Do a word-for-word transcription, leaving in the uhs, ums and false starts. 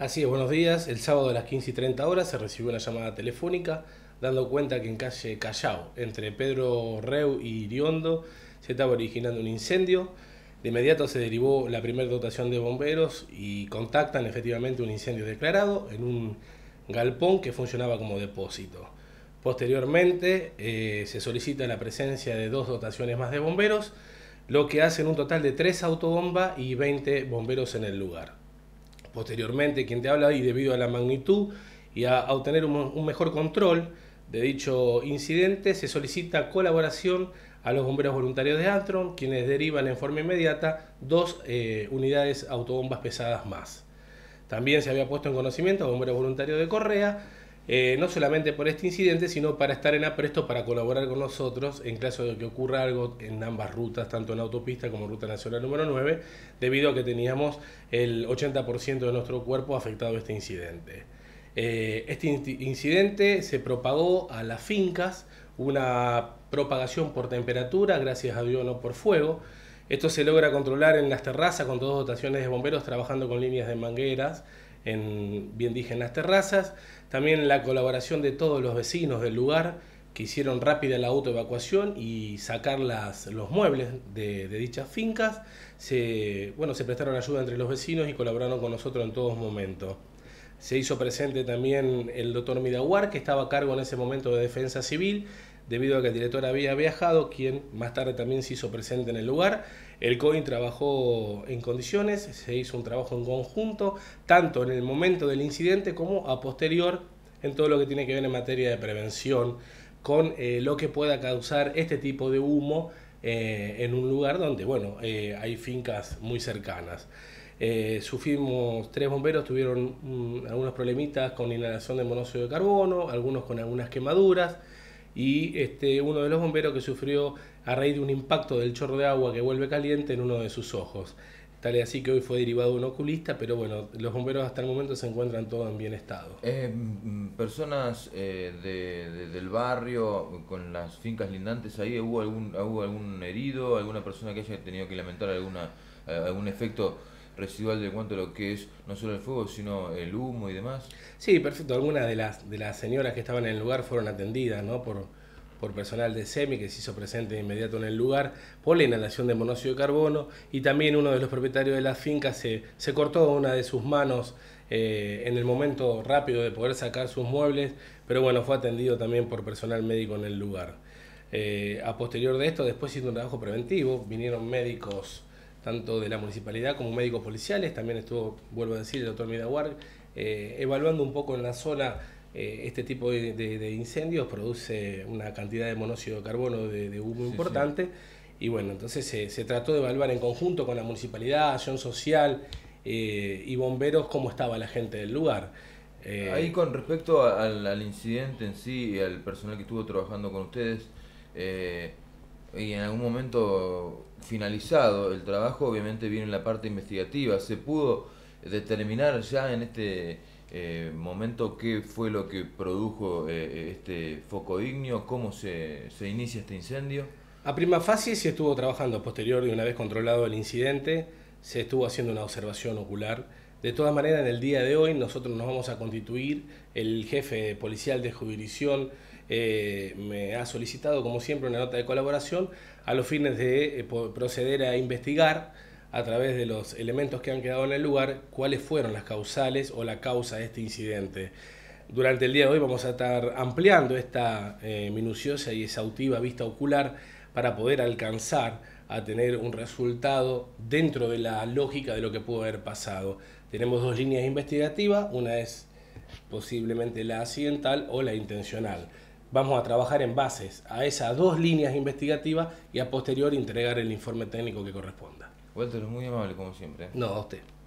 Así es, buenos días. El sábado a las quince y treinta horas se recibió una llamada telefónica dando cuenta que en calle Callao, entre Pedro Reu y Iriondo, se estaba originando un incendio. De inmediato se derivó la primera dotación de bomberos y contactan efectivamente un incendio declarado en un galpón que funcionaba como depósito. Posteriormente eh, se solicita la presencia de dos dotaciones más de bomberos, lo que hacen un total de tres autobombas y veinte bomberos en el lugar. Posteriormente, quien te habla, y debido a la magnitud y a, a obtener un, un mejor control de dicho incidente, se solicita colaboración a los bomberos voluntarios de Antron, quienes derivan en forma inmediata dos eh, unidades autobombas pesadas más. También se había puesto en conocimiento a bomberos voluntarios de Correa, eh, no solamente por este incidente, sino para estar en apresto para colaborar con nosotros en caso de que ocurra algo en ambas rutas, tanto en autopista como ruta nacional número nueve, debido a que teníamos el ochenta por ciento de nuestro cuerpo afectado a este incidente. Eh, este incidente se propagó a las fincas, una propagación por temperatura, gracias a Dios no por fuego. Esto se logra controlar en las terrazas con dos dotaciones de bomberos trabajando con líneas de mangueras, en, bien dije, en las terrazas. También la colaboración de todos los vecinos del lugar que hicieron rápida la autoevacuación y sacar las, los muebles de, de dichas fincas. Se, bueno, se prestaron ayuda entre los vecinos y colaboraron con nosotros en todos momentos. Se hizo presente también el doctor Midaguar, que estaba a cargo en ese momento de Defensa Civil, debido a que el director había viajado, quien más tarde también se hizo presente en el lugar. El C O I N trabajó en condiciones, se hizo un trabajo en conjunto, tanto en el momento del incidente como a posterior, en todo lo que tiene que ver en materia de prevención, con eh, lo que pueda causar este tipo de humo eh, en un lugar donde, bueno, eh, hay fincas muy cercanas. Eh, sufrimos, tres bomberos tuvieron um, algunos problemitas con inhalación de monóxido de carbono, algunos con algunas quemaduras, y este, uno de los bomberos que sufrió a raíz de un impacto del chorro de agua que vuelve caliente en uno de sus ojos. Tal es así que hoy fue derivado de un oculista, pero bueno, los bomberos hasta el momento se encuentran todos en bien estado. Eh, personas eh, de, de, del barrio, con las fincas lindantes ahí, ¿hubo algún, hubo algún herido, alguna persona que haya tenido que lamentar alguna, eh, algún efecto residual de cuanto a lo que es no solo el fuego, sino el humo y demás? Sí, perfecto. Algunas de las, de las señoras que estaban en el lugar fueron atendidas, ¿no? por, por personal de SEMI que se hizo presente de inmediato en el lugar por la inhalación de monóxido de carbono, y también uno de los propietarios de la finca se, se cortó una de sus manos eh, en el momento rápido de poder sacar sus muebles, pero bueno, fue atendido también por personal médico en el lugar. Eh, a posterior de esto, después hizo un trabajo preventivo, vinieron médicos tanto de la municipalidad como médicos policiales, también estuvo, vuelvo a decir, el doctor Midaguar, eh, evaluando un poco en la zona eh, este tipo de, de, de incendios, produce una cantidad de monóxido de carbono de, de humo Sí, importante, sí. Y bueno, entonces se, se trató de evaluar en conjunto con la municipalidad, acción social eh, y bomberos cómo estaba la gente del lugar. Eh, Ahí con respecto al, al incidente en sí y al personal que estuvo trabajando con ustedes, eh, y en algún momento finalizado el trabajo, obviamente viene la parte investigativa. ¿Se pudo determinar ya en este eh, momento qué fue lo que produjo eh, este foco ignio? ¿Cómo se, se inicia este incendio? A prima facie se estuvo trabajando posterior de una vez controlado el incidente, se estuvo haciendo una observación ocular. De todas maneras, en el día de hoy nosotros nos vamos a constituir, el jefe policial de jurisdicción eh, me ha solicitado, como siempre, una nota de colaboración a los fines de eh, proceder a investigar a través de los elementos que han quedado en el lugar cuáles fueron las causales o la causa de este incidente. Durante el día de hoy vamos a estar ampliando esta eh, minuciosa y exhaustiva vista ocular para poder alcanzar a tener un resultado dentro de la lógica de lo que pudo haber pasado. Tenemos dos líneas investigativas, una es posiblemente la accidental o la intencional. Vamos a trabajar en bases a esas dos líneas investigativas y a posteriori entregar el informe técnico que corresponda. Walter, muy amable como siempre. No, a usted.